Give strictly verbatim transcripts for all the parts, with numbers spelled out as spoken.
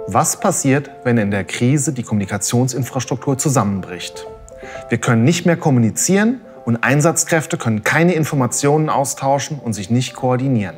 Was passiert, wenn in der Krise die Kommunikationsinfrastruktur zusammenbricht? Wir können nicht mehr kommunizieren und Einsatzkräfte können keine Informationen austauschen und sich nicht koordinieren.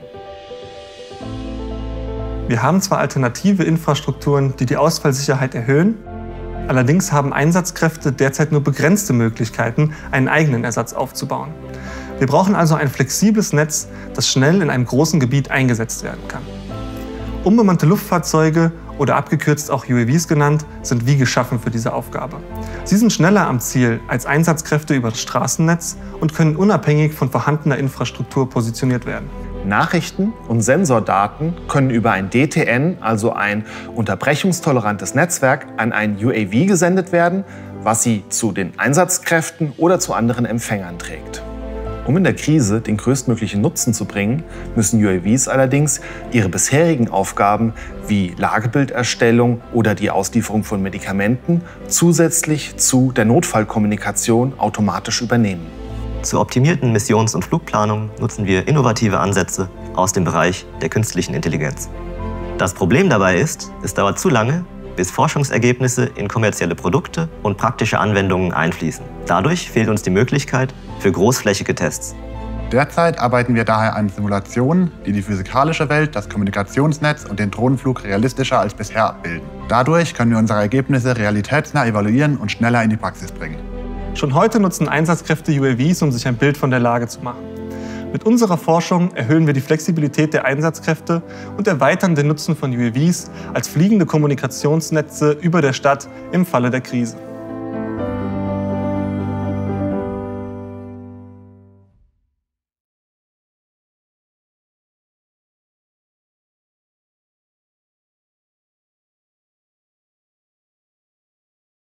Wir haben zwar alternative Infrastrukturen, die die Ausfallsicherheit erhöhen, allerdings haben Einsatzkräfte derzeit nur begrenzte Möglichkeiten, einen eigenen Ersatz aufzubauen. Wir brauchen also ein flexibles Netz, das schnell in einem großen Gebiet eingesetzt werden kann. Unbemannte Luftfahrzeuge oder abgekürzt auch U A Vs genannt, sind wie geschaffen für diese Aufgabe. Sie sind schneller am Ziel als Einsatzkräfte über das Straßennetz und können unabhängig von vorhandener Infrastruktur positioniert werden. Nachrichten und Sensordaten können über ein D T N, also ein unterbrechungstolerantes Netzwerk, an ein U A V gesendet werden, was sie zu den Einsatzkräften oder zu anderen Empfängern trägt. Um in der Krise den größtmöglichen Nutzen zu bringen, müssen U A Vs allerdings ihre bisherigen Aufgaben wie Lagebilderstellung oder die Auslieferung von Medikamenten zusätzlich zu der Notfallkommunikation automatisch übernehmen. Zur optimierten Missions- und Flugplanung nutzen wir innovative Ansätze aus dem Bereich der künstlichen Intelligenz. Das Problem dabei ist, es dauert zu lange, bis Forschungsergebnisse in kommerzielle Produkte und praktische Anwendungen einfließen. Dadurch fehlt uns die Möglichkeit für großflächige Tests. Derzeit arbeiten wir daher an Simulationen, die die physikalische Welt, das Kommunikationsnetz und den Drohnenflug realistischer als bisher abbilden. Dadurch können wir unsere Ergebnisse realitätsnah evaluieren und schneller in die Praxis bringen. Schon heute nutzen Einsatzkräfte U A Vs, um sich ein Bild von der Lage zu machen. Mit unserer Forschung erhöhen wir die Flexibilität der Einsatzkräfte und erweitern den Nutzen von U A Vs als fliegende Kommunikationsnetze über der Stadt im Falle der Krise.